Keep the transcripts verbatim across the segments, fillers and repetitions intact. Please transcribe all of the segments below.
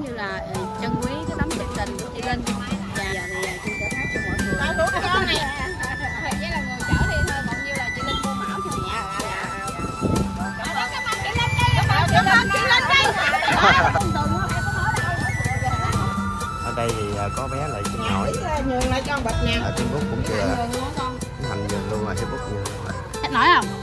giống như là trân quý cái tấm chân tình của chị Linh. Và giờ thì chị sẽ phát cho mọi người. Con này Thùy với là người chở đi thôi, còn như là chị Linh mua mão cho mẹ. Cảm ơn chị Linh đây. Cảm ơn chị Linh đây. Ở đây thì có bé lại xin hỏi. Nhường lại cho bịch nè. Ở Facebook cũng chưa. Hành nhường luôn rồi, Facebook nhường. Thích nói không?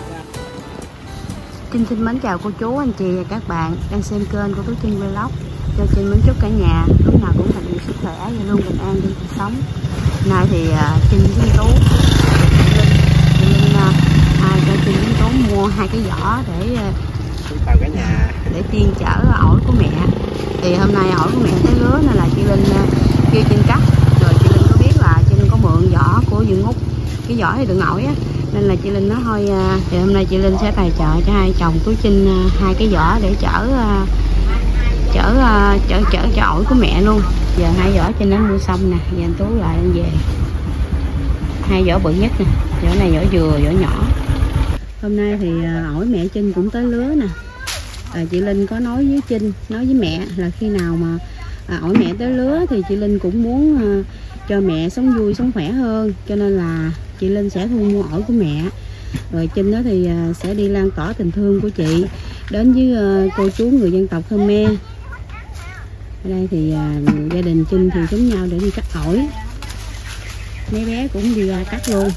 Trinh xin mến chào cô chú, anh chị và các bạn đang xem kênh của Tú Trinh Vlog. Cho Trinh mến chúc cả nhà lúc nào cũng thật nhiều sức khỏe và luôn bình an trong cuộc sống. Nay thì uh, Trinh với Tú Linh uh, ai cho Trinh với Tú mua hai cái giỏ để uh, chào cả nhà, để tiên chở ổi của mẹ. Thì hôm nay ổi của mẹ tới lứa nên là chị Linh uh, kêu Trinh cắt. Rồi chị Linh có biết là Trinh có mượn giỏ của Dương Út, cái giỏ thì đựng ổi á, nên là chị Linh nói thôi thì hôm nay chị Linh sẽ tài trợ cho hai chồng Tú Trinh hai cái giỏ để chở chở chở chở cho ổi của mẹ luôn. Giờ hai giỏ Trinh đã mua xong nè, giờ anh Tú lại anh về hai giỏ bự nhất nè, giỏ này giỏ dừa, giỏ nhỏ. Hôm nay thì ổi mẹ Trinh cũng tới lứa nè. À, chị Linh có nói với Trinh, nói với mẹ là khi nào mà à, ổi mẹ tới lứa thì chị Linh cũng muốn à, cho mẹ sống vui sống khỏe hơn, cho nên là chị Linh sẽ thu mua ổi của mẹ. Rồi Trinh đó thì à, sẽ đi lan tỏa tình thương của chị đến với à, cô chú người dân tộc Khmer. Ở đây thì à, gia đình Trinh thì giống nhau để đi cắt ổi, mấy bé cũng đi ra cắt luôn.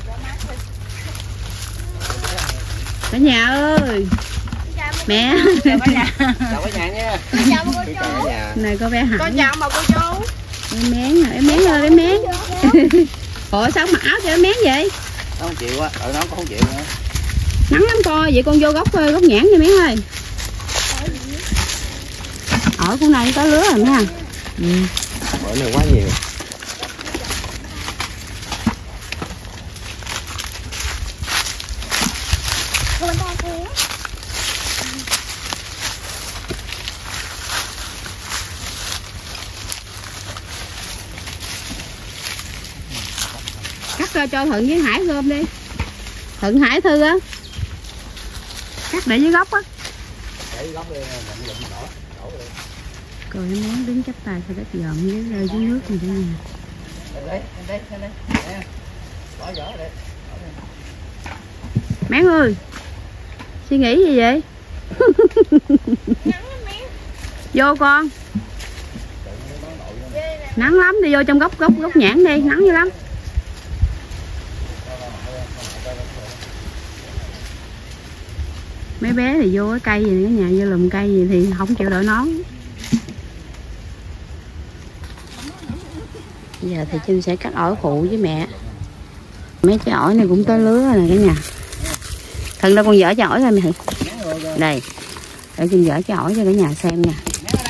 Cả nhà ơi, mẹ chào cả nhà. Chào cả nhà nha. Chào cô chú. Này có bé Hải. Con chào mà cô chú. Em mén hả? Em mén ơi, em mén. Ủa sao mặc áo cho em mén vậy? Nó không chịu á, ở nó cũng không chịu nữa. Nắng lắm coi, vậy con vô góc góc nhãn cho mén ơi. Ở con này có lứa rồi nha. Ừ. Bữa này quá nhiều. Cắt cho Thuận với Hải gom đi. Thuận Hải Thư á. Cắt để dưới góc á. Để dưới góc đi, mình lụm đổ, đổ đi. Rồi em muốn đứng chắp tay cho đất dọn với rơi dưới nước này cả nhà. Đây, đây, đây, đây. Bỏ giỏ đây. Mán ơi, suy nghĩ gì vậy? Vô con. Nắng lắm, đi vô trong góc góc góc nhãn đi, nắng dữ lắm. Mấy bé thì vô cái cây gì cả nhà, vô lùm cây gì thì không chịu đội nón. Giờ thì Trinh sẽ cắt ổi phụ với mẹ. Mấy trái ổi này cũng tới lứa rồi nè cả nhà. Thần đâu con dở cho ổi thôi mẹ. Đây, để Trinh dở cho ổi cho cả nhà xem nha.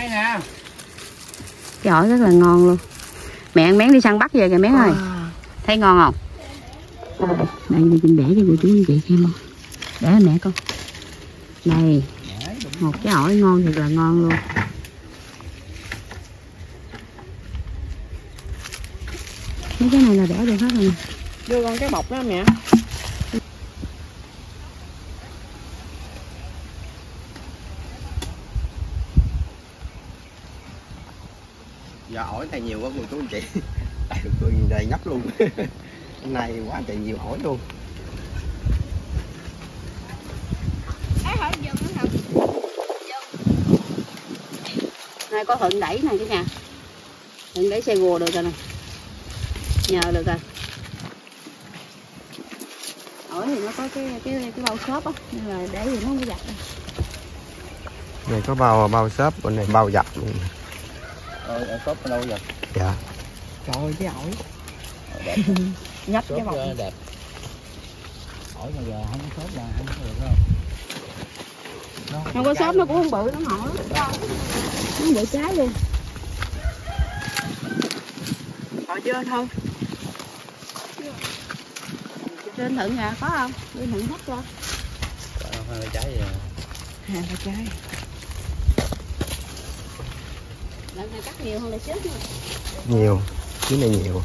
Cái ổi rất là ngon luôn. Mẹ ăn Mén đi săn bắt về kìa Mén ơi. Thấy ngon không? Đây, đây Trinh để cho cô chú anh chị xem không? Để mẹ con. Đây, một cái ổi ngon thiệt là ngon luôn. Mấy cái này là đẻ được hết rồi. Đưa con cái bọc đó mẹ. Giờ ổi này nhiều quá cô chú anh chị. Đây được tôi đầy nhấp luôn. Hôm nay quá trời nhiều ổi luôn. Này có Thuận đẩy này cái nhà. Thuận đẩy xe gùa được rồi nè. Nhờ được rồi. Ổi thì nó có cái cái cái bao xốp á, nên là để gì nó không có giặt đâu. Này có bao bao xốp, bên này bao dập luôn. Ờ, xốp ở đâu vậy? Dạ. Trời ơi cái ổi. Nhấp cái bọc đẹp. Ổi mà giờ không có xốp là không có được đâu. Không có xốp nó cũng không bự, nó ngọt lắm. Nó bự trái luôn. Rồi chưa thôi. Trên Thuận nè, có không? Lên Thuận hấp ra. Hai trái vậy. Hai trái. Lần này cắt nhiều hơn là trước nữa. Nhiều, cái này nhiều.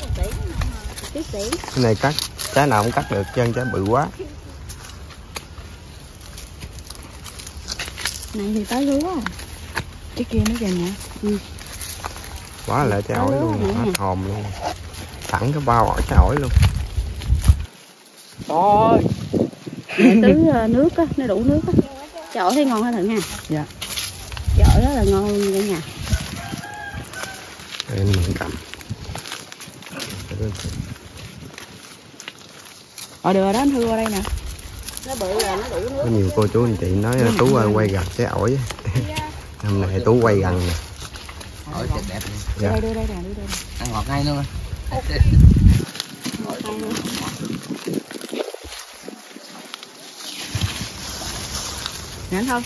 Cái này cắt, trái nào cũng cắt được, chân trái bự quá. Này thì tới lúa. Cái kia nó kìa nè. Ừ. Quá lại trái ổi luôn, Đó, hết hòm luôn. Thẳng cái bao ổi trái ổi luôn. Ôi. Mẹ tưới uh, nước á, nó đủ nước á. Trái ổi thấy ngon hả Thận ha? Dạ. Trái ổi rất là ngon luôn cả nhà. Em mình cầm. Ở được rồi đó, anh Thư qua đây nè. Nó bự là nó đủ nước. Có nhiều cô chú anh chị nói Tú ơi quay gần trái ổi. Hôm nay Tú quay gần nè. Ổi đẹp đẹp. Dạ. Đây, đưa đây nè, đưa đây. Ăn ngọt ngay luôn. Ngọt ngay luôn. Nè anh Thông.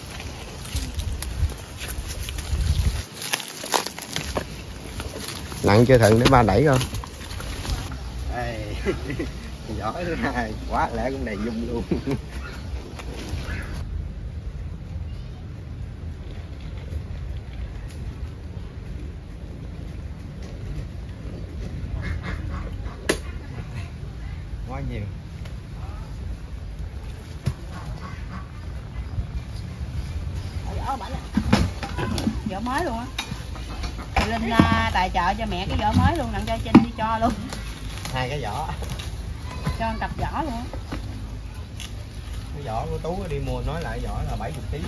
Nặng chưa Thận để ba đẩy không? Ê, giỏi ra quá lẽ cũng đầy dung luôn. Quá nhiều. Vỏ mới luôn á. Chị Linh uh, tài trợ cho mẹ cái vỏ mới luôn, đặng cho Trinh đi cho luôn. Hai cái vỏ. Cho một cặp vỏ luôn á. Cái vỏ của Tú đi mua nói lại vỏ là bảy mươi ký.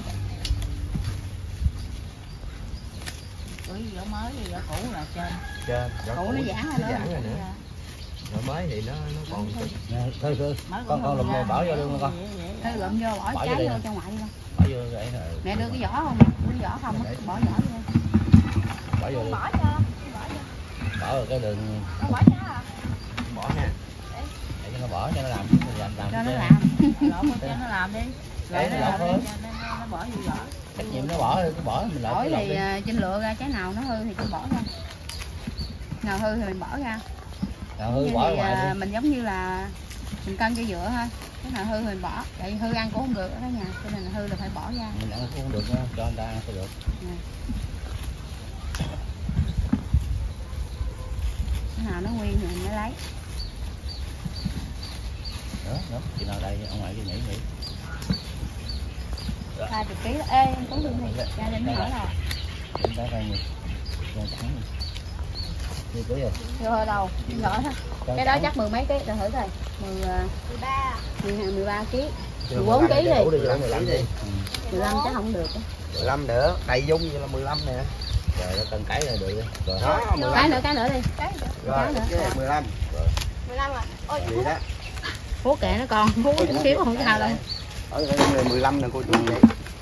Ủa vỏ mới thì vỏ cũ là trên. Trên. Cũ nó giãn rồi đó. Giãn rồi nữa. Vỏ mới thì nó nó còn Thôi thôi. Con con lụm bỏ vô luôn con. Thôi lụm vô bỏ trái vô cho ngoại đi con. Bỏ vô vậy rồi. Mẹ đưa cái vỏ không? Đưa cái vỏ không á, bỏ vỏ vô. Bỏ vô. Bỏ cho. Bỏ vào cái đường. Nó bỏ cho à? bỏ nha. Để cho nó bỏ cho nó làm làm làm. Cho nó làm. Lộn cho nó làm đi. Rồi nó làm thôi. Nó bỏ vô vỏ. Trách nhiệm nó bỏ nó bỏ mình lại. Bỏ thì Trinh lựa ra trái nào nó hư thì Trinh bỏ ra. Nào hư thì mình bỏ ra. Nào hư bỏ thì, ngoài mình giống như là mình cân cho dựa thôi. Cái nào hư thì mình bỏ. Tại hư ăn cũng không được ở đó nhà, cho nên là hư là phải bỏ ra. Mình ăn cũng không được nữa, cho người ta ăn phải được. Nè. Cái nào nó nguyên thì mình mới lấy. Nữa, nữa, chị nào đây ông ngoại cái nhảy nhảy. ba mươi ký đó. Ê, em có luôn đi. Gia đình hỏi là. Chúng ta coi nhiều. Con trắng. Đi cưới rồi. Vô hơi đầu, nhỏ thôi. Cái đó chắc mười mấy ký, rồi thử coi. mười ba. mười ba ký. mười bốn ký đi. mười lăm đi. mười lăm chắc không được. mười lăm nữa, đầy dung vậy là mười lăm nè. Rồi nó cân cái này được rồi. Đó, mười lăm. Cái nữa, cái nữa đi. Rồi, Cái nữa. cái mười lăm. Rồi. mười lăm rồi. Ôi, Vậy đó. Hú kệ nó con, hú chút xíu không sao đâu. Ở đây là mười lăm nè cô chú vậy.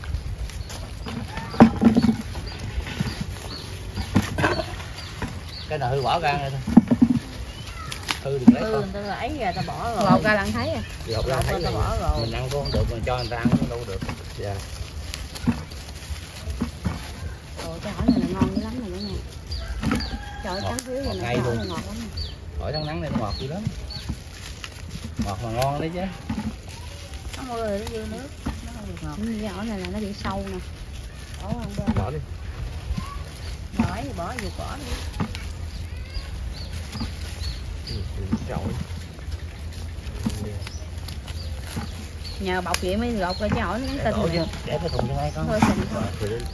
Cái nào hư bỏ ra thôi. Hư đừng lấy Ừ, con. người ta lấy ra ta bỏ rồi. Lột ra là thấy à. Lột ra thấy ta bỏ rồi. Mình ăn cũng không được, mình cho người ta ăn cũng đâu được. Dạ. Ồ, cái hỏi này là ngon dữ lắm rồi đó nha. Trời ơi, trắng xíu vậy này, luôn. ngọt lắm. Hỏi tháng nắng này nó ngọt dữ lắm. Ngọt mà ngon đấy chứ. Nó mua rồi nó dư nước. Nó không được ngọt. Cái hỏi này là nó bị sâu nè. Bỏ ăn bên. Bỏ đi. Bỏ thì bỏ vừa bỏ đi. Trời. Nhờ bọc vậy mới gọt ra chứ hỏi nó Để tin đổ nè. chứ, để cái thùng cho ngay con. Thôi xình thôi.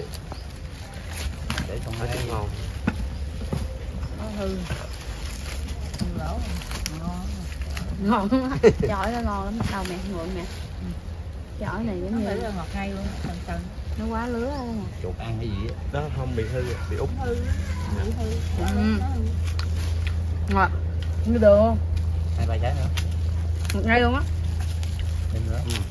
Để thùng Nó ngay. rất ngon. Nó hư. Hư lỗ. Ngon. Ngon lắm. Chọi nó ngon lắm. Đâu mẹ, ngượng mẹ. Chọi này giống như ngọt ngay luôn, sần sần. Nó quá lứa đó nè. Chuột ăn cái gì á. Đó không bị hư, bị úp. Hư. Bị hư. Ừ. Ngọt. Như được không? Hai ba trái nữa. Ngọt ngay luôn á. Thêm nữa. Ừ.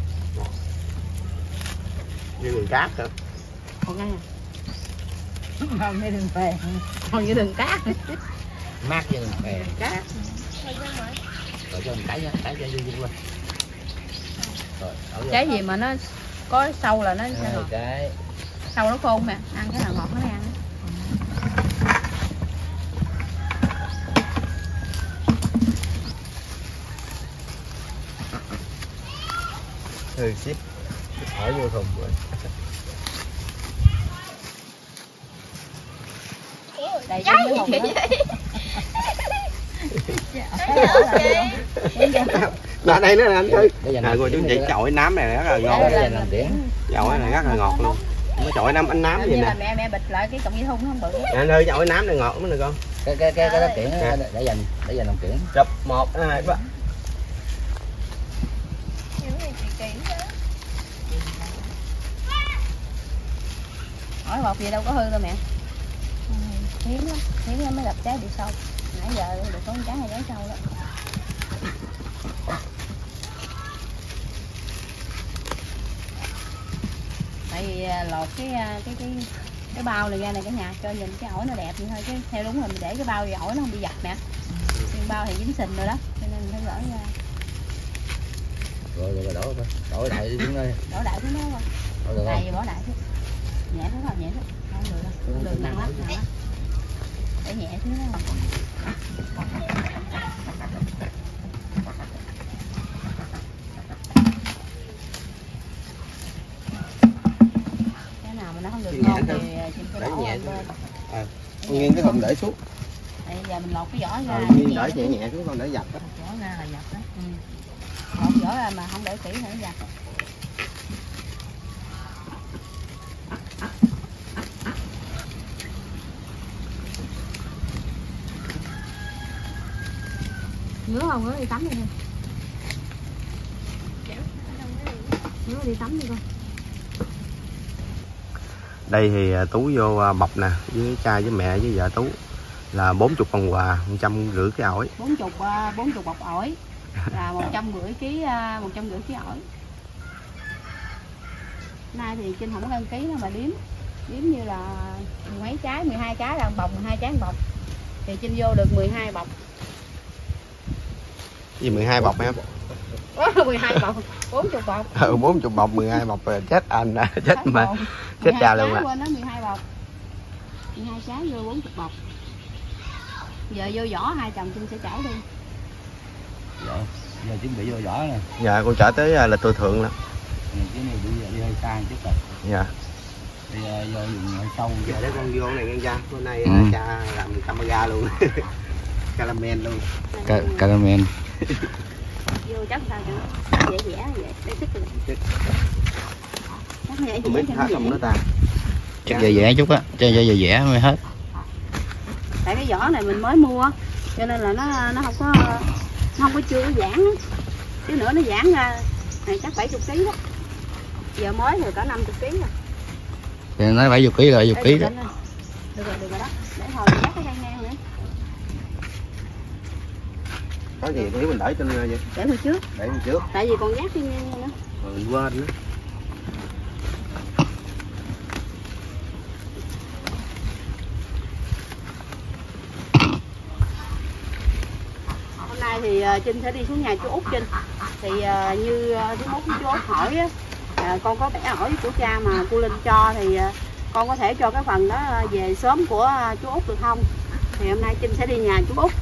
Như đường cát hả? Ngọt ngay à. Không như đường phèn. Không như đường cát. Mát với đường phèn. Cát. Rồi cho mình cái nha, cái cho dư dư lên. Rồi, Trái gì mà nó có sâu là nó sẽ ngọt. Cái Sâu nó khôn nè, ăn cái nào ngọt nó ăn. Ừ, ship. Hỏi vô thùng rồi. Đầy trái gì vậy? Là đây nữa là anh Thư. À, cô chú chị chọi nám này rất là ngon. làm điểm. Chọi này rất là ngọt luôn. Nó chọi năm anh nám Hình vậy như nè. là mẹ mẹ bịch lại cái cọng dây thun nó không bự. Anh ơi chọi nám này ngọt lắm nè con. Cái cái cái cái đó kiển để dành để dành làm kiển. Chụp một hai ba. Hỏi bọc gì đâu có hư đâu mẹ. Ừ, hiếm lắm, hiếm lắm mới gặp trái bị sâu. Nãy giờ được có con trái hay trái sâu đó. Tại vì lột cái cái cái cái bao này ra này cả nhà cho nhìn cái ổi nó đẹp vậy thôi chứ theo đúng là mình để cái bao thì ổi nó không bị dập nè. Nhưng bao thì dính sình rồi đó cho nên mình phải gỡ ra. Rồi rồi đổ thôi. Đổ đại xuống đây. Đổ đại xuống đó không? Đổ được Này không? bỏ đại xuống. Nhẹ xuống thôi, nhẹ xuống. Không được đâu. Không được nặng lắm, nặng lắm. Để nhẹ xuống đó. Cái nào mà nó không được ngon thì chị phải đổ lên. À, con nghiêng cái thùng để xuống. Đây giờ mình lột cái vỏ ra. Ờ, nghiêng để nhẹ nhẹ xuống con để dập đó. Vỏ ra là dập đó. Ừ. Lột vỏ ra mà không để kỹ nữa dập. Ngứa không? Ngứa đi tắm đi thôi. Ngứa đi tắm đi con. Đây thì Tú vô bọc nè với cha với mẹ với vợ Tú là bốn mươi phần quà, một trăm rưỡi cái ổi. bốn mươi bốn mươi bọc ổi là một trăm rưỡi ký một trăm rưỡi ký ổi. Nay thì Trinh không có đăng ký đâu mà đếm. Đếm như là mười mấy trái, mười hai trái là bọc, mười hai trái bọc. Thì Trinh vô được mười hai bọc. Gì mười hai bọc em? mười hai bọc, bốn mươi bọc. Ừ bốn mươi bọc mười hai bọc rồi chết anh à, chết mà. Chết cha luôn à. Quên đó mười hai bọc. mười hai trái vô bốn mươi bọc. Giờ vô vỏ hai chồng Trinh sẽ chở đi. Dạ. Giờ chuẩn bị vô vỏ nè. Dạ con chở tới là tôi thượng lắm. Cái này đi đi hơi xa chút rồi. Dạ. Đi vô dùng hơi sâu. Dạ để con vô này nghe cha. Hôm nay Ừ. cha làm camera luôn. Caramel luôn. Ca caramel. Vô chắc sao cho nó dễ dẻ vậy để sức được. Chắc dễ Không biết dẻ hết không nó ta. Chắc dễ dẻ chút á, cho dễ dễ dẻ mới hết. Tại cái vỏ này mình mới mua cho nên là nó nó không có nó không có chưa có giãn, chứ nữa nó giãn ra này chắc bảy mươi ký đó. Giờ mới thì cỡ năm mươi ký rồi. Thì nói bảy mươi ký rồi, bảy mươi ký Được rồi. rồi, được rồi, được rồi đó. Để hồi dắt cái cây ngang nữa. Có gì thiếu mình để trên vậy? Để hồi trước. Để mình trước. Tại vì còn dắt cây ngang nữa. Rồi quên nữa. Hôm nay thì uh, Trinh sẽ đi xuống nhà chú Út Trinh. Thì uh, như uh, chú Út chú Út hỏi á, uh, con có bẻ ổi của cha mà cô Linh cho thì uh, con có thể cho cái phần đó về sớm của uh, chú Út được không? Thì hôm nay Trinh sẽ đi nhà chú Út.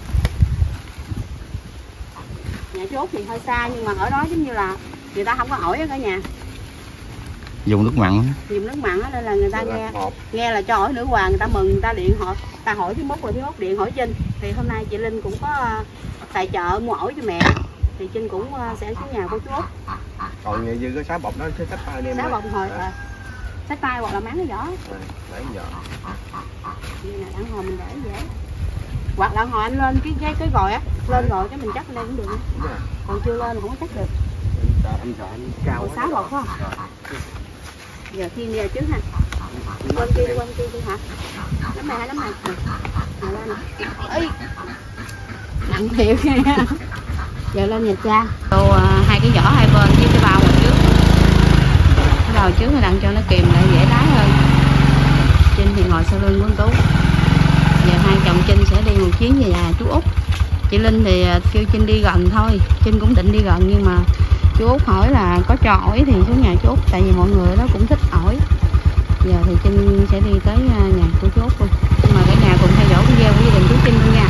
Nhà chú Út thì hơi xa nhưng mà ở đó giống như là người ta không có ổi ở cả nhà. Dùng nước mặn. Dùng nước mặn đó, nên là người ta Được nghe một. nghe là cho ổi nữ hoàng, người ta mừng, người ta điện họ, ta hỏi chú Út rồi chú Út điện hỏi Trinh. Thì hôm nay chị Linh cũng có uh, tài trợ mua ổi cho mẹ. Thì Trinh cũng uh, sẽ xuống nhà của chú Út. Còn như dư cái sá bọc nó sẽ cách tay đem. Sá bọc hồi à, xách tay hoặc là máng cái vỏ. À, để giờ. Như là đặng hồi mình để dễ. Hoặc là hồi anh lên cái cái cái gòi á, lên rồi cái mình chắc lên cũng được. Đúng rồi. Còn chưa lên không có chắc được. Sợ anh sợ anh cao Còn quá. sá bọc phải không? Giờ khiêng ra trước ha. Quên kia, quên kia đi hả? Nắm này hay nắm này? Rồi lên nè. Ê! Nặng thiệt nha. Giờ lên nhà cha. Tô uh, hai cái vỏ hai bên với cái bao ngoài trước. Cái bao trước thì đặng cho nó kìm lại dễ lái hơn. Trinh thì ngồi sau lưng của Tú. Giờ hai chồng Trinh sẽ đi một chuyến về nhà chú Út. Chị Linh thì uh, kêu Trinh đi gần thôi. Trinh cũng định đi gần nhưng mà chú Út hỏi là có cho ổi thì xuống nhà chú Út. Tại vì mọi người đó cũng thích ổi. Giờ thì Trinh sẽ đi tới nhà của chú Út luôn. Nhưng mà cả nhà cùng theo dõi video của gia đình chú Trinh luôn nha.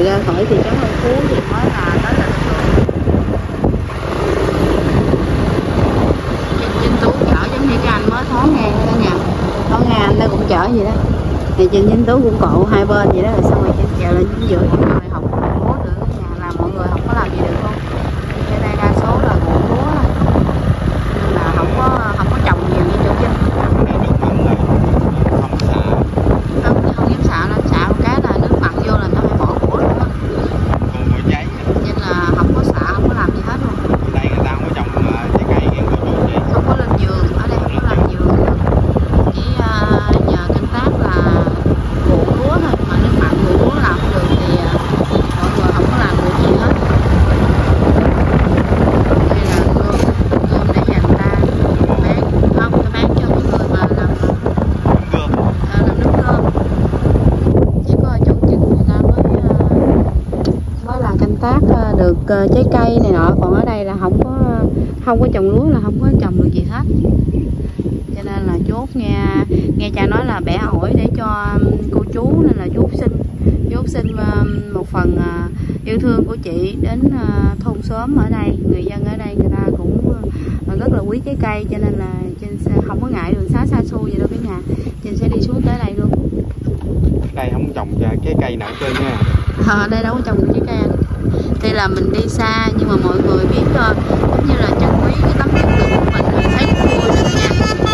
rồi ra khỏi thị trấn Hưng Phú thì mới là tới là Tân Lượng. Trên, trên Tú chở giống như cái anh mới thoáng ngang đó cả nhà, thoáng ngang anh nó cũng chở vậy đó. Thì trên Vinh Tú cũng cộ hai bên vậy đó, rồi xong rồi trên chèo lên chính giữa những người không có lúa nữa cả nhà, là mọi người không có làm gì được luôn. Trên đây đa số là ruộng lúa thôi, nên là không có không có trồng nhiều như chỗ Vinh. Không, không dám xạ lắm, xạ một cái là nước mặn vô là nó phải bỏ của luôn á. Nên là không có xạ, không có làm gì hết luôn. Đây người ta không có trồng trái cây nghe cô chú chị. Không có lên vườn, ở đây không có làm vườn, chỉ uh, nhờ canh tác là ruộng lúa thôi, mà nước mặn ruộng lúa làm không được thì uh, mọi người không có làm được gì hết. Đây là cơm, cơm để dành ta bán, không phải bán cho những người mà làm Cơm. À, làm nước cơm. Chỉ có ở chỗ Vinh người ta mới uh, mới là canh tác uh, được uh, trái cây này nọ, còn ở đây là không có không có trồng lúa, là không có trồng được gì hết. Cho nên là chốt nghe nghe cha nói là bẻ ổi để cho cô chú, nên là chú xin chú xin uh, một phần uh, yêu thương của chị đến uh, thôn xóm ở đây, người dân ở đây người ta cũng uh, rất là quý trái cây, cho nên là trên sẽ không có ngại đường xá xa xôi gì đâu cả nhà, trên sẽ đi xuống tới đây luôn. Đây không trồng trái cây nào trơn nha. Ờ, ở đây đâu có trồng được trái cây anh. Đây là mình đi xa nhưng mà mọi người biết uh, giống như là trân quý cái tấm chất lượng của mình, thấy cũng vui nữa nha.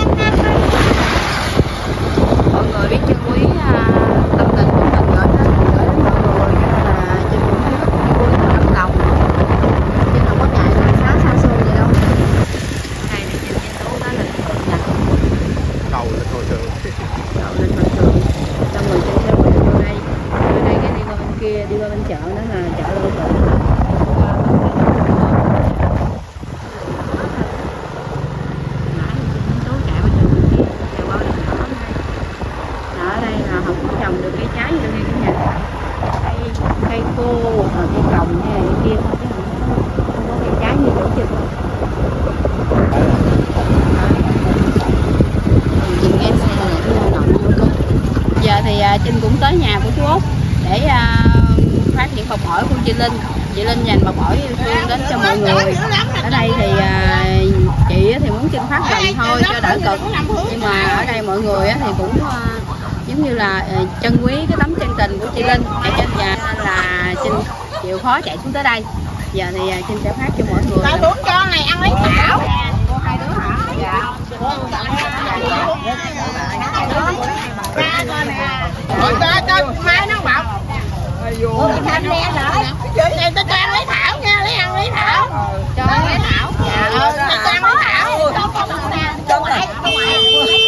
Mọi người biết trân quý uh, tâm tình của mình gửi đến gửi đến mọi người, cho nên là Trinh cũng thấy rất vui và rất lòng, chứ không có ngại đường xá xa xôi gì đâu. Đây thì Trinh Trinh Tú đó là nè, Cầu lên thôi trường. đậu lên mặt đường, xong rồi Trinh sẽ quẹo vô đây, vô đây cái đi qua bên kia, đi qua bên chợ đó là chợ Lô Tự. Ở đây là không có trồng được cây trái gì đâu nghe cả nhà, cây cây khô, ở cây còng hay là kia thôi, chứ không có, không có cây trái như chỗ Trinh. Chị nghe xe là cái lao động luôn cơ. Giờ thì uh, Trinh cũng tới nhà của chú Út để uh, phát những bọc ổi của chị Linh. Chị Linh dành bọc ổi yêu thương đến cho mọi người. Ở đây thì uh, chị thì muốn Trinh phát gần thôi cho đỡ cực, nhưng mà ở đây mọi người thì cũng uh, giống như là uh, trân quý cái tấm chân tình của chị Linh để cho nhà, nên là Trinh chịu khó chạy xuống tới đây. Giờ thì uh, Trinh sẽ phát cho mọi người. Tao xuống cho này ăn lấy thảo. Cô hai đứa hả? Dạ. Cho cho mai nó bọc. Ủa chị Thanh nghe rồi. Vậy này tao cho ăn lấy thảo nha, lấy ăn lấy thảo. Cho ăn lấy thảo. Dạ. Ờ, tao cho ăn lấy thảo. Cho con nè. Cho ngoại, cho ngoại.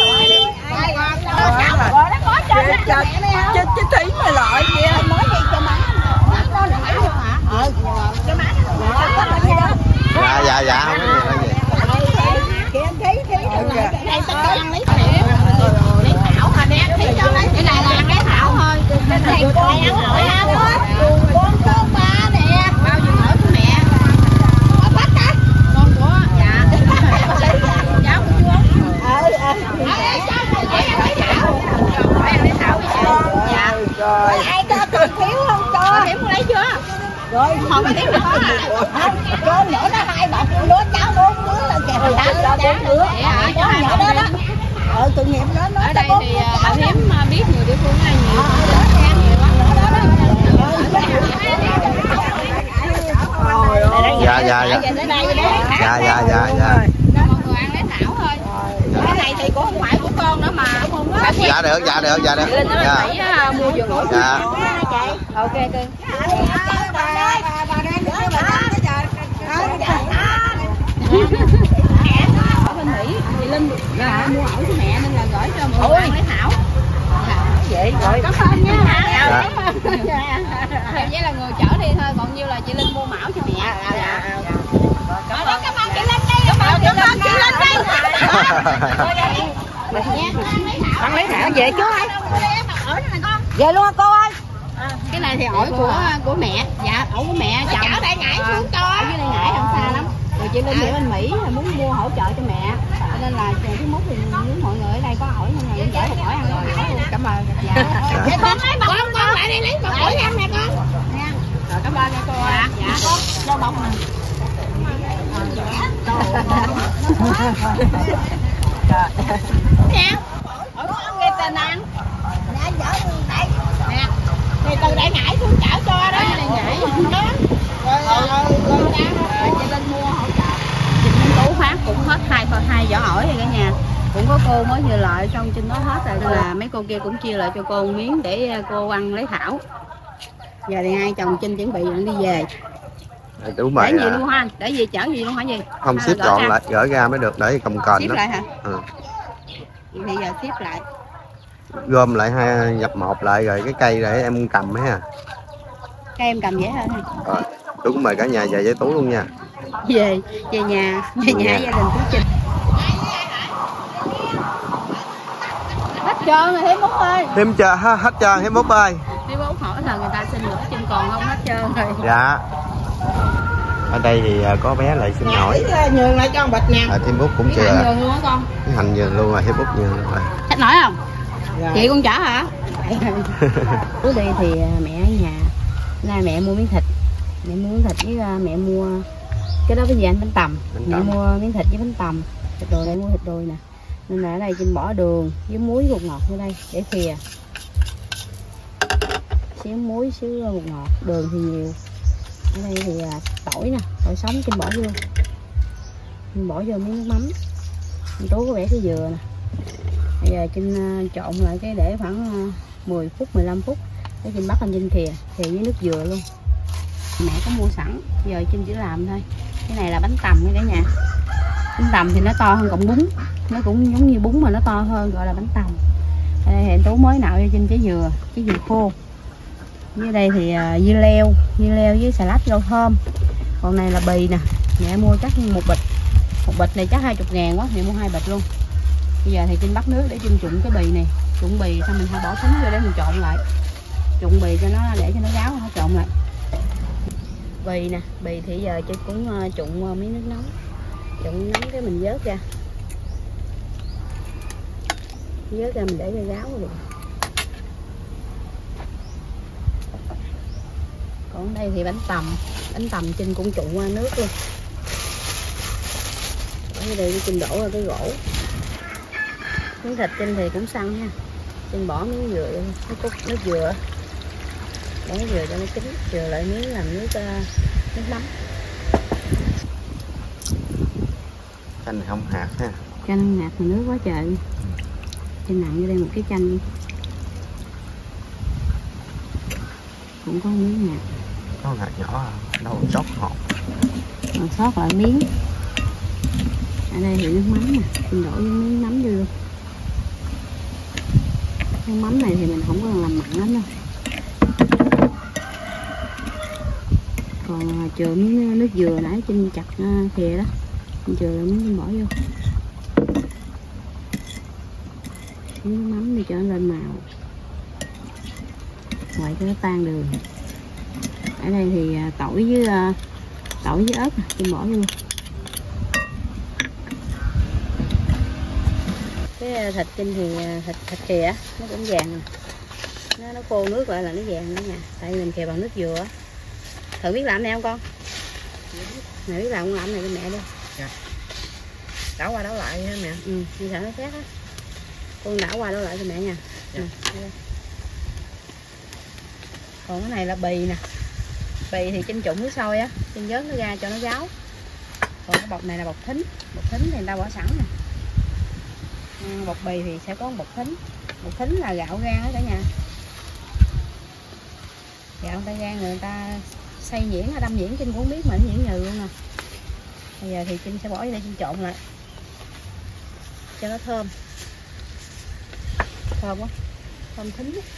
Rồi nó có cho mẹ đi không? Chứ Thủy mày loại gì mới đi cho má. Nó là má luôn hả? Ờ, cho má. Dạ dạ dạ không có gì đâu gì. Đây tao cho ăn lấy thảo. Lấy thảo mà nè, thì cho lấy. Cái này là ăn lấy thảo thôi. Cái này con ăn ổi không á. Con con ba nè. Bao nhiêu ổi của mẹ? Con bắt hả? Con của dạ. Cháu của chú Út. Ờ ờ. Cháu phải ăn lấy thảo. Phải ăn lấy thảo với cháu. Dạ. Rồi. Ai cho tiền thiếu không cho? Thiếu mua lấy chưa? Rồi không thiếu nữa à. Cho nữa nó hai bọc đứa cháu bốn đứa là kẹp đá cho bốn đứa. Cho nhỏ đó đó. Ờ tội nghiệp đó nó. Ở đây thì bà Thiếm biết người địa phương này nhiều. Dạ dạ dạ. Dạ dạ dạ dạ. Mọi người ăn lấy thảo thôi. Cái này thì cũng không phải của con nữa mà. Dạ được dạ được dạ được. Linh nó phải mua vườn ổi. Dạ. Ok cưng. Ở bên Mỹ chị Linh là mua ổi của mẹ nên là gửi cho mọi người ăn lấy thảo. Vậy rồi có không nha. Vậy là người chở đi thôi, còn nhiêu là chị Linh mua mão cho mẹ. Dạ. Cảm ơn cảm ơn chị Linh đi. Cảm ơn cảm ơn chị Linh đi. Ăn lấy thảo về chú ơi. Về luôn cô ơi. Cái này thì ổi của của mẹ. Dạ, ổi của mẹ chồng. Chở đây nhảy xuống cho. Ở dưới đây nhảy không xa lắm. Rồi chị Linh ở bên Mỹ muốn mua hỗ trợ cho mẹ. Nên là thứ mốt thì muốn mọi người ở đây có ổi không rồi chở một ổi ăn rồi. Cảm ơn. Dạ. Con lấy bọc con lại đây lấy bọc ổi ăn nè con. Rồi cảm ơn nha cô. Dạ. Dạ. Rau bông nè. Nè. Ở con nghe tên ăn. Nè dở đẩy. Nè. Thì từ đây nhảy xuống chảo cho đó. Đây nhảy. Đó. Rồi rồi rồi ra rồi chị Linh mua hỗ trợ. Chị Minh Tú phát cũng hết hai hai vỏ ổi rồi cả nhà. Cũng có cô mới vừa lại xong trên đó hết rồi, nên là mấy cô kia cũng chia lại cho cô một miếng để cô ăn lấy thảo. Giờ thì hai chồng Trinh chuẩn bị đi về. Để mày để gì à. luôn ha, để gì chở gì luôn hả gì? Không ship gọn lại, gỡ ra mới được để cầm cền ship đó. Lại hả? Ừ. Bây giờ ship lại. Gom lại hai nhập một lại rồi cái cây để em cầm ấy ha. Cây em cầm dễ hơn ha. Rồi, tôi cũng mời cả nhà về với Tú luôn nha. Về, về nhà, về nhà gia đình Tú Trinh. Hết trơn rồi Hiếm Út ơi. Hiếm chờ hết trơn Hiếm Út ơi. Hiếm Út hỏi là người ta xin lỗi Trinh còn không hết trơn rồi. Dạ. Ở đây thì có bé lại xin hỏi. Nhường lại cho bịch nè. À, Hiếm Út cũng chưa. Hành nhường luôn á con. Cái hành nhường luôn rồi, Hiếm Út nhường luôn rồi. Thích nói không? Dạ. Chị con chở hả? Trước đây thì mẹ ở nhà, nay mẹ mua miếng thịt, mẹ mua miếng thịt với mẹ mua cái đó cái gì anh, bánh tằm. Bánh Mẹ tằm. mua miếng thịt với bánh tằm, thịt đồi đây mua thịt đồi nè, nên là ở đây Trinh bỏ đường với muối bột ngọt vô đây để khìa, xíu muối xíu bột ngọt, đường thì nhiều. Ở đây thì tỏi nè, tỏi sống Trinh bỏ vô, Trinh bỏ vô miếng nước mắm, Tú có bẻ cái dừa nè. Bây giờ Trinh trộn lại cái để khoảng mười phút mười lăm phút để Trinh bắt lên Trinh khìa khìa với nước dừa luôn. Mẹ có mua sẵn, giờ Trinh chỉ làm thôi. Cái này là bánh tằm cả nhà. Bánh tằm thì nó to hơn cọng bún, nó cũng giống như bún mà nó to hơn, gọi là bánh tằm. Ở đây thì Tú mới nạo cho Trinh trái dừa, trái dừa khô. Dưới đây thì uh, dưa leo, dưa leo với xà lách rau thơm. Còn này là bì nè, mẹ mua chắc một bịch, một bịch này chắc hai mươi ngàn quá, mẹ mua hai bịch luôn. Bây giờ thì Trinh bắt nước để Trinh trụng cái bì này, trụng bì xong mình phải bỏ thính vô để mình trộn lại, trụng bì cho nó để cho nó ráo, nó trộn lại. Bì nè, bì thì giờ Trinh cũng uh, trụng uh, miếng nước nóng, trụng nóng cái mình vớt ra, vớt ra mình để cho ráo được. Còn đây thì bánh tằm, bánh tằm Trinh cũng trụng qua nước luôn. Ở đây Trinh đổ ra cái gỗ. Miếng thịt Trinh thì cũng săn nha, Trinh bỏ miếng dừa, nước cốt, nước dừa, bỏ nước dừa cho nó chín, dừa lại miếng làm nước uh, nước mắm. Chanh không hạt ha. Chanh không hạt mà nước quá trời. Trinh nặng vô đây một cái chanh, cũng có miếng hạt. Có hạt nhỏ đâu sót hột. Còn sót lại miếng. Ở đây thì nước mắm nè, Trinh đổ miếng mắm vô luôn. Nước mắm này thì mình không có làm mặn lắm đâu. Còn chừa miếng nước dừa nãy Trinh chặt khìa đó, Trinh chừa lại miếng Trinh bỏ vô. Miếng nước mắm đi cho nó lên màu, ngoài cho nó tan đường. Ở đây thì tỏi với tỏi với ớt Trinh bỏ vô. Cái thịt Trinh thì thịt thịt khìa nó cũng vàng, nó nó khô nước lại là nó vàng đó nha, tại vì mình khìa bằng nước dừa. Thử biết làm này không con? Mẹ biết làm không, làm này cho mẹ đi. Dạ. Đảo qua đảo lại ha mẹ. Ừ, đi sợ nó khác á. Con đảo qua đảo lại cho mẹ nha. Dạ. Ừ. Còn cái này là bì nè. Bì thì Trinh trụng nước sôi á, Trinh vớt nó ra cho nó ráo. Còn cái bột này là bột thính, bột thính thì người ta bỏ sẵn nè. À, bột bì thì sẽ có bột thính. Bột thính là gạo rang đó cả nhà. Gạo người ta rang người ta xay nhuyễn hay đâm nhuyễn Trinh cũng không biết mà nó nhuyễn nhừ luôn nè. Bây giờ thì Trinh sẽ bỏ vô đây Trinh trộn lại cho nó thơm, thơm quá, thơm thính á.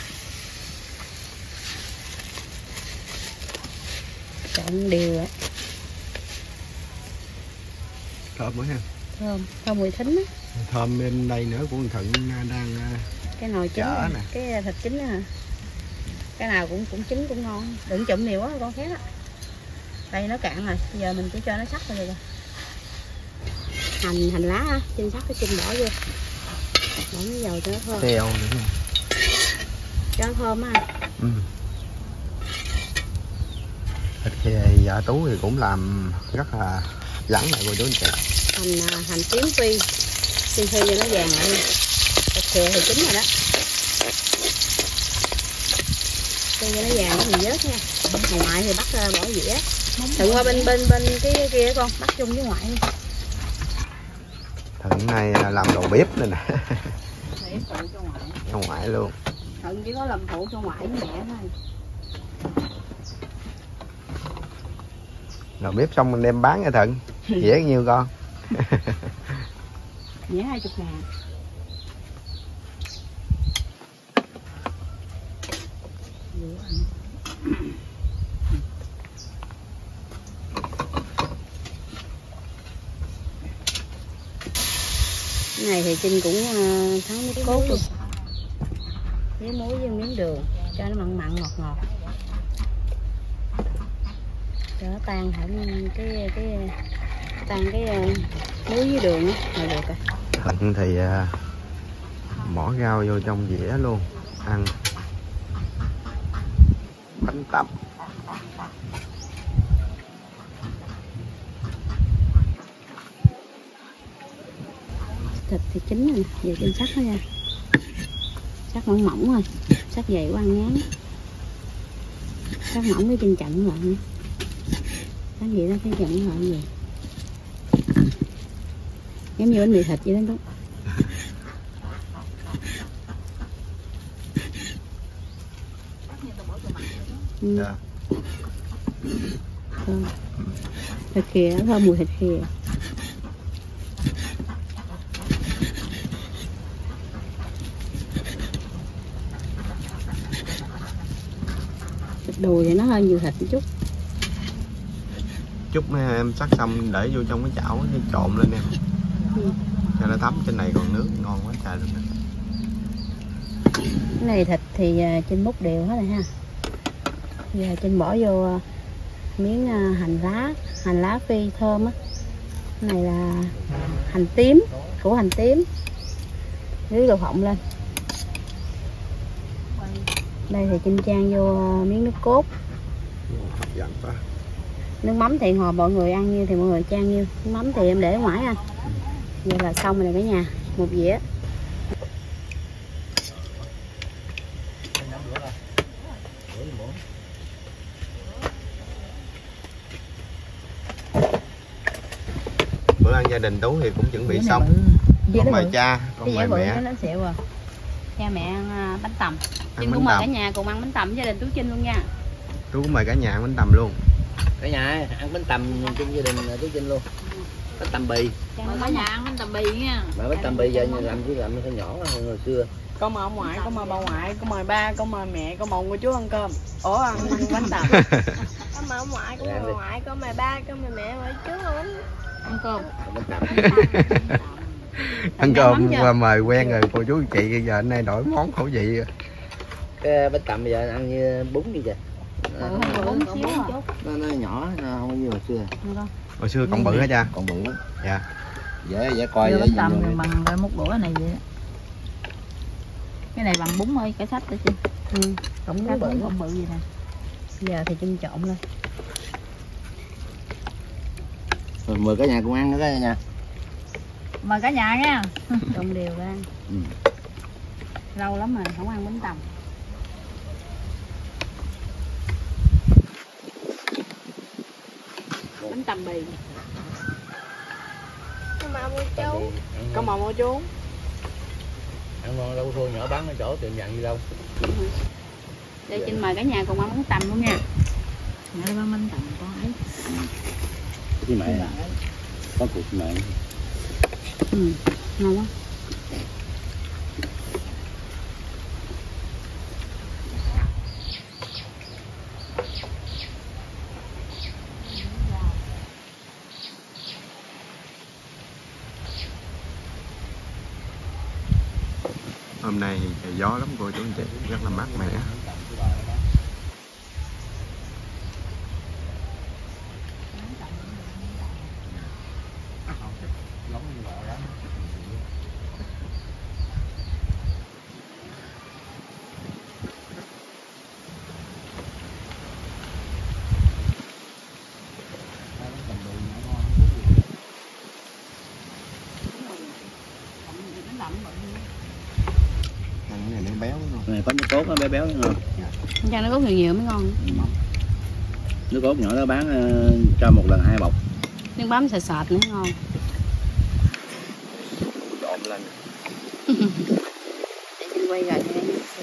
Trộn đều á, Thơm quá ha. thơm, thơm mùi thính á. Thơm bên đây nữa của Thuận đang Cái nồi chín chở này, nè. cái thịt chín đó hả? Cái nào cũng cũng chín cũng ngon, đừng trộn nhiều quá con khác á. Đây nó cạn rồi, bây giờ mình chỉ cho nó sắc thôi rồi. Hành hành lá á, Trinh sắc cái Trinh bỏ vô, bỏ miếng dầu cho nó thơm. Tiêu nữa. Cho nó thơm á. Ừ. Thịt khìa vợ Tú thì cũng làm rất là lắng lại cô chú anh chị. Hành hành tím phi, phi phi cho nó vàng lại. Thịt khìa thì chín rồi đó. Phi cho nó vàng nó mình vớt nha. Còn ngoại thì bắt bỏ dĩa. Thượng qua bên bên bên cái kia con, bắt chung với ngoại. Thượng này làm đầu bếp nên nè. Để phụ cho ngoại. Cho ngoại luôn. Thượng chỉ có làm phụ cho ngoại với mẹ thôi. Đầu bếp xong mình đem bán nha Thượng. Dễ nhiêu con. Dễ hai chục ngàn. Cái này thì Trinh cũng uh, thắng nước cốt luôn. Với muối với miếng đường cho nó mặn mặn ngọt ngọt. Cho nó tan hẳn cái cái tan cái uh, muối với đường á là được rồi. Thượng thì uh, bỏ rau vô trong dĩa luôn ăn. Bánh tằm. Thịt thì chín rồi, giờ trên sắc đó nha. Sắc mỏng mỏng thôi, sắc dày quá ăn ngán. Sắc mỏng với trên chậm lại nữa. Sắc vậy đó cái chậm lại gì. Giống như bánh mì thịt vậy đó. Ừ. Yeah. Thơm. Thịt khìa, thơm mùi thịt khìa. Thịt đùi thì nó hơi nhiều thịt một chút. Chút em sắc xong để vô trong cái chảo để trộn lên em. Ừ. Cho nó thấm, trên này còn nước ngon quá trời luôn. Cái này thịt thì Trinh múc đều hết rồi ha. Giờ Trinh bỏ vô miếng hành lá, hành lá phi thơm á. Cái này là hành tím, củ hành tím. Dưới đậu phộng lên. Đây thì Trinh chan vô miếng nước cốt. Dặn quá. Nước mắm thì hồi mọi người ăn nhiêu thì mọi người chan nhiêu. Nước mắm thì em để ở ngoài anh. Vậy là xong rồi cả nhà. Một dĩa. Bữa ăn gia đình Tú thì cũng chuẩn bị xong. Con mời cha, con mời mẹ. Nó xịu à. Cha mẹ ăn bánh tằm. Trinh bánh cũng mời tằm. cả nhà cùng ăn bánh tằm với gia đình Tú Trinh luôn nha. Tú cũng mời cả nhà ăn bánh tằm luôn. Cả nhà ăn bánh tằm chung gia đình Tú Trinh luôn. Bánh tằm bì. Mời cả nhà ăn bánh tằm bì nha. Mà bánh tằm bì giờ làm chứ làm nó nhỏ hơn hồi xưa. Con mời ông ngoại, con mời bà ngoại, con mời ba, con mời mẹ, con mời cô chú ăn cơm. Ủa ăn bánh tằm. Con mời ông ngoại, con mời bà ngoại, con mời ba, con mời mẹ, mời chú ăn bánh ăn cơm. Bánh tằm. Ăn cơm qua mời quen rồi cô chú anh chị, bây giờ anh nay đổi món khẩu vị. Cái bánh tằm bây giờ ăn như bún đi kìa. Nó, Ừ, nó, bún xíu à. nó, nó nhỏ, nó không có như hồi xưa. Hồi xưa còn bự hả cha? Còn bự. Dạ. Dễ dễ coi Đưa dễ bánh nhìn tằm vô. rồi bằng cái múc đũa này vậy đó. Cái này bằng bún ơi, cái sách đó chứ. Ừ. Cộng Cái bún bự. cộng bự vậy nè. Giờ thì Trinh trộn lên. Rồi mời cả nhà cùng ăn nữa cả nhà. Mời cả nhà nha. Trộn đều ra. Ừ. Lâu lắm rồi không ăn bánh tằm. Bánh tằm bì. Con mời cô chú. Con mời cô chú. Ăn ngon đâu thôi nhỏ bán ở chỗ tiệm dặn gì đâu. Đây Trinh mời cả nhà cùng ăn bánh tằm luôn nha. Mẹ đi bán bánh tằm con ấy. Với mẹ à? Có cuộc mẹ. Ừ, ngon quá. Hôm nay trời gió lắm cô chú anh chị, rất là mát mẻ. này có nước cốt nó béo béo ngon. Cho nó cốt nhiều nhiều mới ngon. Nước cốt nhỏ nó bán uh, cho một lần hai bọc. Nước mắm sệt sệt nữa ngon. Trộn lên. Để quay rồi nha.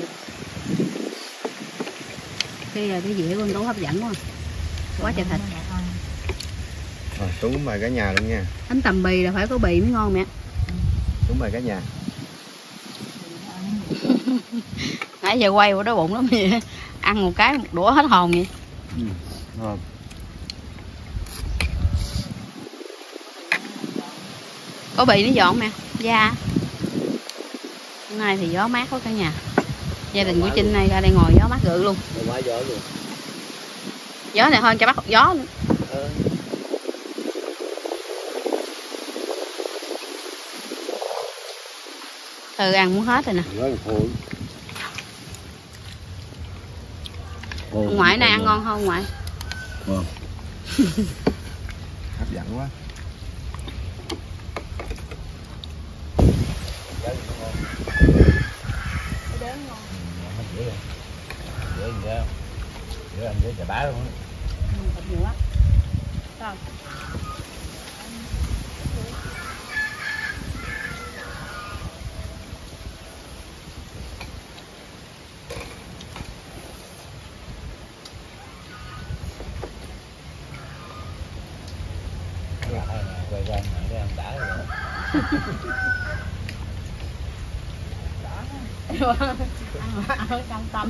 Cái giờ cái dĩa con Tú hấp dẫn quá. Quá trời thịt. Rồi xuống mời cả nhà luôn nha. Bánh tằm bì là phải có bì mới ngon mẹ. Xuống mời cả nhà. Nãy giờ quay của đói bụng lắm vậy. Ăn một cái một đũa hết hồn vậy. Ừ, ngon. Có bì nó dọn mẹ. Da. Hôm nay thì gió mát quá cả nhà. Gia đình của Trinh này ra đây ngồi gió mát rự luôn. Quá gió luôn. Gió này hơn cho bắt gió nữa. Ờ. Từ ăn muốn hết rồi nè. Ngoại này ăn ngon không ngoại? Ngon. Hấp dẫn quá. Dễ ăn dễ chà bá luôn. Thịt nhiều quá. Sao? Quay ra để ăn đã rồi. Ăn cam tâm.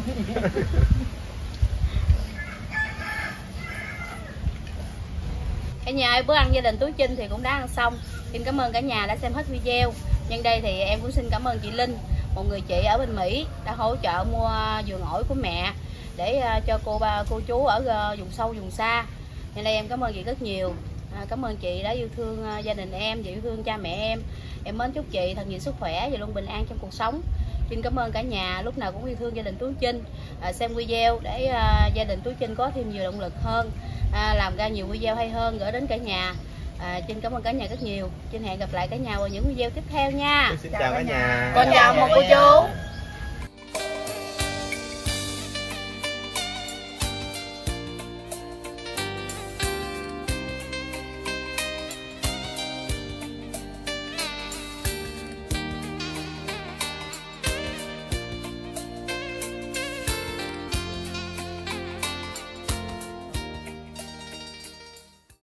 Cả nhà ơi, bữa ăn gia đình Tú Trinh thì cũng đã ăn xong. Xin cảm ơn cả nhà đã xem hết video. Nhân đây thì em cũng xin cảm ơn chị Linh, một người chị ở bên Mỹ đã hỗ trợ mua dừa ổi của mẹ để cho cô ba cô chú ở vùng sâu vùng xa. Nhân đây em cảm ơn chị rất nhiều. À, cảm ơn chị đã yêu thương gia đình em và yêu thương cha mẹ em. Em mến chúc chị thật nhiều sức khỏe và luôn bình an trong cuộc sống. Xin cảm ơn cả nhà lúc nào cũng yêu thương gia đình Tú Trinh. À, xem video để à, gia đình Tú Trinh có thêm nhiều động lực hơn, à, làm ra nhiều video hay hơn gửi đến cả nhà. À, Trinh cảm ơn cả nhà rất nhiều. Trinh hẹn gặp lại cả nhà vào những video tiếp theo nha. Xin chào cả nhà. Con chào một cô chú.